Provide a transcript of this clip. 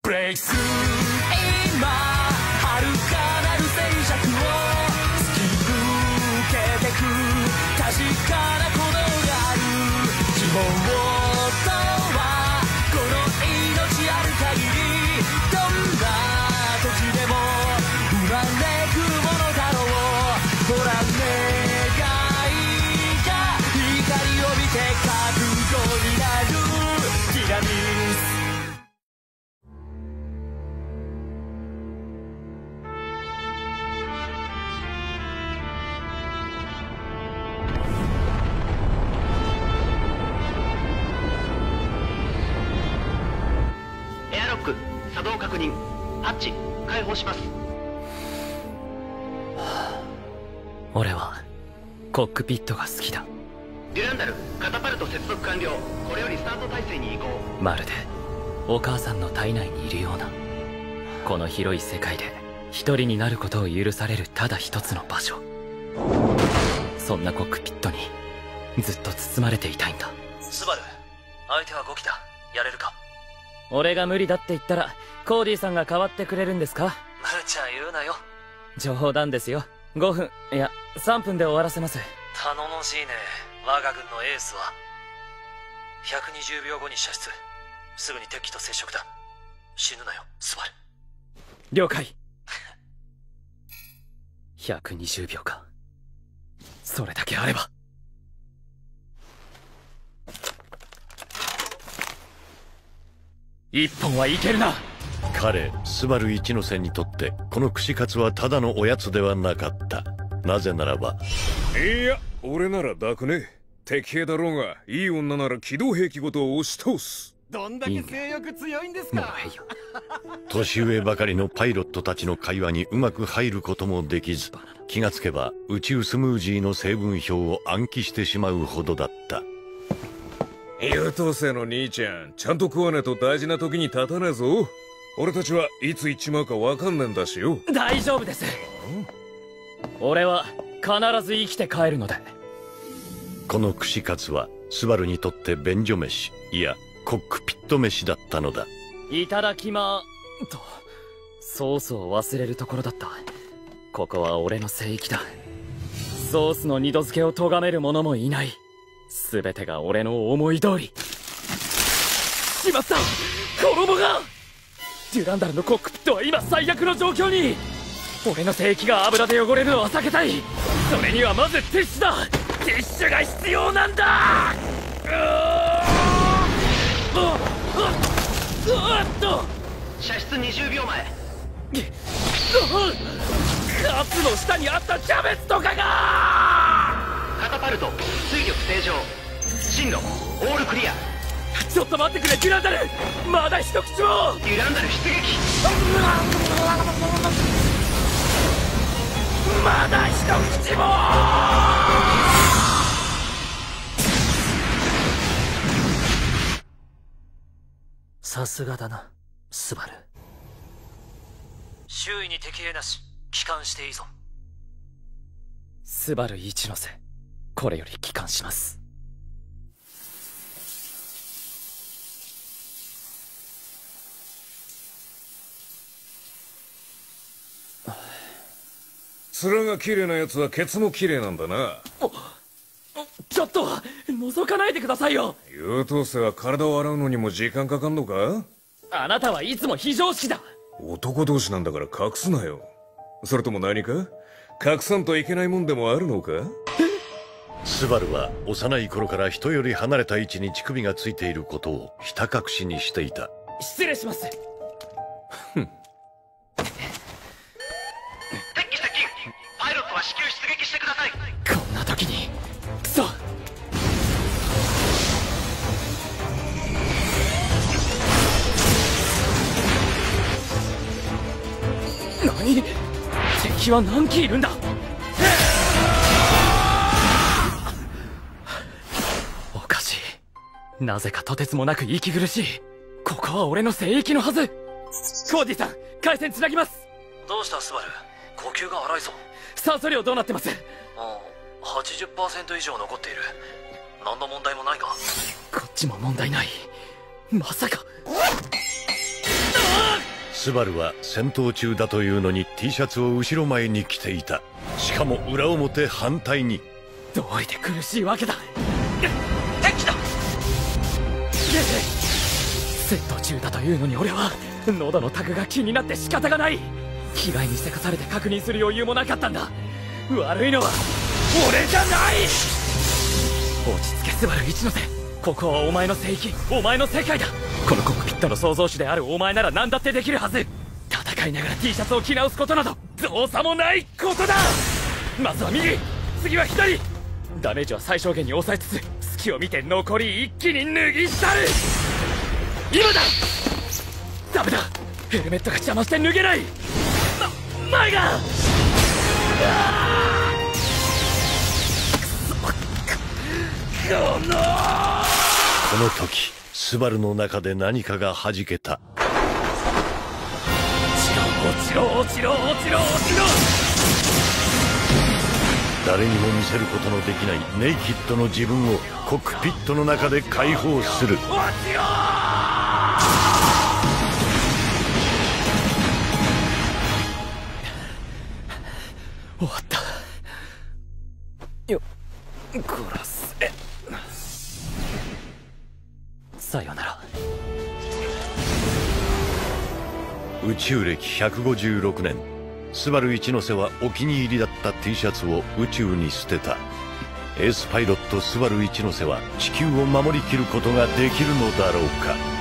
ブレイクスルー今遥かなる静寂を突き抜けてく確かな鼓動がある希望とはこの命ある限りどんな時でも生まれくるものだろうほら願いが光を帯びて覚悟になるティラミスエアロック作動確認ハッチ開放します。 俺はコックピットが好きだ。 デュランダルカタパルト接続完了。これよりスタート態勢に移行。 まるでお母さんの体内にいるようなこの広い世界で一人になることを許されるただ一つの場所。そんなコックピットにずっと包まれていたいんだ。 スバル相手は5機だ。やれるか？ 俺が無理だって言ったらコーディさんが代わってくれるんですか？ 無茶言うなよ。 冗談ですよ。5分いや3分で終わらせます。 頼もしいね。我が軍のエースは120秒後に射出。すぐに敵機と接触だ。死ぬなよスバル。 了解。120秒か。それだけあれば。一本はいけるな。 彼スバル一ノ瀬にとってこの串カツはただのおやつではなかった。なぜならばいや俺なら抱くね。敵兵だろうがいい女なら機動兵器ごと押し通す。 どんだけ性欲強いんですか。 年上ばかりのパイロットたちの会話にうまく入ることもできず、気がつけば宇宙スムージーの成分表を暗記してしまうほどだった。 優等生の兄ちゃんちゃんと食わねえと大事な時に立たねえぞ。俺たちはいつ行っちまうかわかんねえんだしよ。 大丈夫です。俺は必ず生きて帰るので。 この串カツはスバルにとって便所飯、いやコックピット飯だったのだ。 いただきまーとソースを忘れるところだった。ここは俺の聖域だ。ソースの二度漬けを咎める者もいない。全てが俺の思い通り。しまった、衣が。デュランダルのコックピットは今最悪の状況に。俺の聖域が油で汚れるのは避けたい。それにはまずティッシュだ。ティッシュが必要なんだ。 射出20秒前。 カツの下にあったキャベツとかが。 カタパルト水力正常。進路オールクリア。 ちょっと待ってくれデュランダル、まだ一口も。 デュランダル出撃。 まだ一口も。 さすがだなスバル。周囲に敵兵なし。帰還していいぞ。 スバル一ノ瀬、これより帰還します。 面が綺麗なやつはケツも綺麗なんだな。 ちょっと覗かないでくださいよ。 優等生は体を洗うのにも時間かかんのか。 あなたはいつも非常識だ。 男同士なんだから隠すなよ。それとも何か隠さんといけないもんでもあるのか。 スバルは幼い頃から人より離れた位置に乳首がついていることをひた隠しにしていた。 失礼します。 敵機接近。パイロットは至急出撃してください。 こんな時にクソ。何？敵は何機いるんだ。おかしい。なぜかとてつもなく息苦しい。ここは俺の聖域のはず。コーディさん、回線つなぎます。 どうしたスバル、呼吸が荒いぞ。 酸素量どうなってます？ ああ、80% 以上残っている。何の問題もないか。 こっちも問題ない。まさか。 スバルは戦闘中だというのに T シャツを後ろ前に着ていた。しかも裏表反対に。 どうりで苦しいわけだ。 敵だ。 戦闘中だというのに俺は喉のタグが気になって仕方がない。着替えにせかされて確認する余裕もなかったんだ。悪いのは俺じゃない。落ち着けスバル一ノ瀬、ここはお前の聖域、お前の世界だ。このコックピットの創造主であるお前なら何だってできるはず。戦いながら T シャツを着直すことなど造作もないことだ。まずは右、次は左。ダメージは最小限に抑えつつ隙を見て残り一気に脱ぎ去る。今だ。ダメだ、ヘルメットが邪魔して脱げない。前がこの時スバルの中で何かが弾けた。 落ちろ落ちろ落ちろ落ちろ。 誰にも見せることのできないネイキッドの自分をコックピットの中で解放する。 落ちろ。終わった。よ殺せ。さよなら。 宇宙歴156年、スバル一ノ瀬はお気に入りだった T シャツを宇宙に捨てた。エースパイロットスバル一ノ瀬は地球を守りきることができるのだろうか。